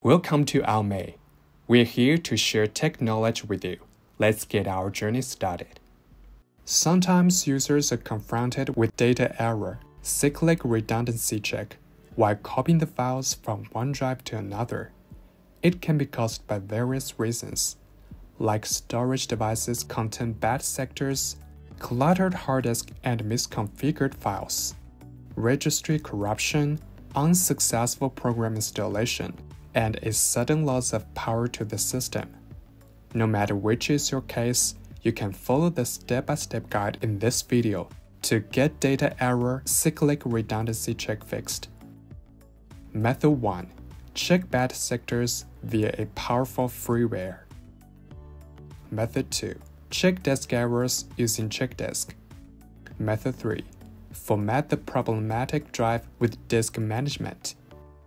Welcome to Almay. We're here to share tech knowledge with you. Let's get our journey started. Sometimes users are confronted with data error, cyclic redundancy check, while copying the files from one drive to another. It can be caused by various reasons, like storage devices contain bad sectors, cluttered hard disk and misconfigured files, registry corruption, unsuccessful program installation, and a sudden loss of power to the system. No matter which is your case, you can follow the step-by-step guide in this video to get data error cyclic redundancy check fixed. Method 1. Check bad sectors via a powerful freeware. Method 2. Check disk errors using CHKDSK. Method 3. Format the problematic drive with disk management.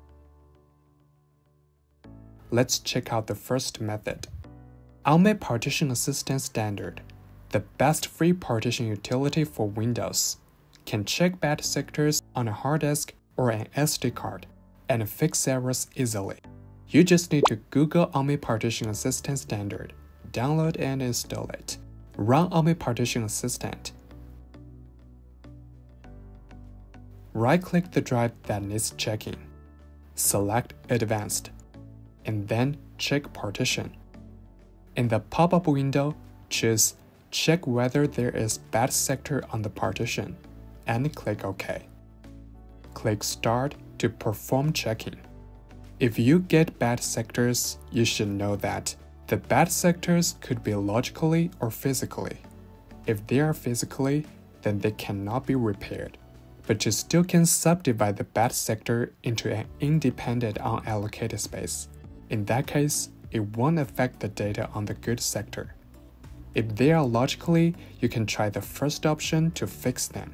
Let's check out the first method. Almay Partition Assistant Standard, the best free partition utility for Windows, can check bad sectors on a hard disk or an SD card and fix errors easily. You just need to Google Almay Partition Assistant Standard, download and install it. Run Almay Partition Assistant. Right-click the drive that needs checking. Select Advanced, and then check Partition. In the pop-up window, choose Check whether there is bad sector on the partition, and click OK. Click Start to perform checking. If you get bad sectors, you should know that the bad sectors could be logically or physically. If they are physically, then they cannot be repaired, but you still can subdivide the bad sector into an independent unallocated space. In that case, it won't affect the data on the good sector. If they are logically, you can try the first option to fix them.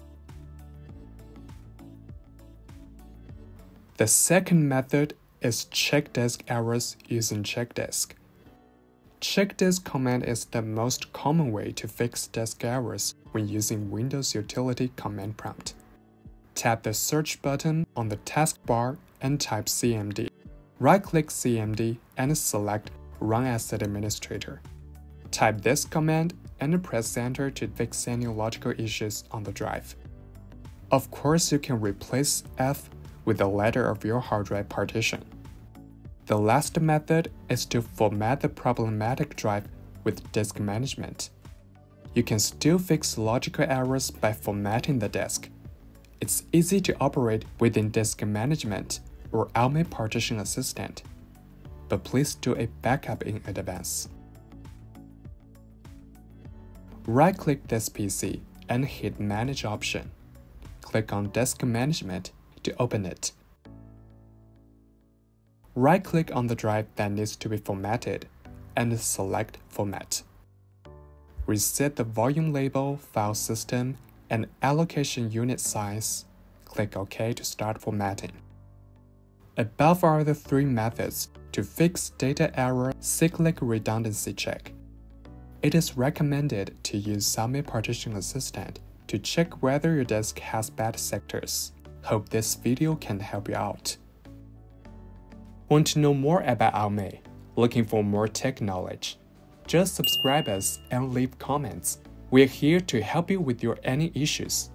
The second method is check disk errors using CHKDSK. CHKDSK command is the most common way to fix disk errors when using Windows utility command prompt. Tap the search button on the taskbar and type cmd. Right-click CMD and select Run as Administrator. Type this command and press Enter to fix any logical issues on the drive. Of course, you can replace F with the letter of your hard drive partition. The last method is to format the problematic drive with disk management. You can still fix logical errors by formatting the disk. It's easy to operate within disk management or Almay Partition Assistant, but please do a backup in advance. Right-click this PC and hit Manage option. Click on Disk Management to open it. Right-click on the drive that needs to be formatted and select Format. Reset the volume label, file system, and allocation unit size. Click OK to start formatting. Above are the three methods to fix data error cyclic redundancy check. It is recommended to use Almay Partition Assistant to check whether your disk has bad sectors. Hope this video can help you out. Want to know more about Almay? Looking for more tech knowledge? Just subscribe us and leave comments. We're here to help you with your any issues.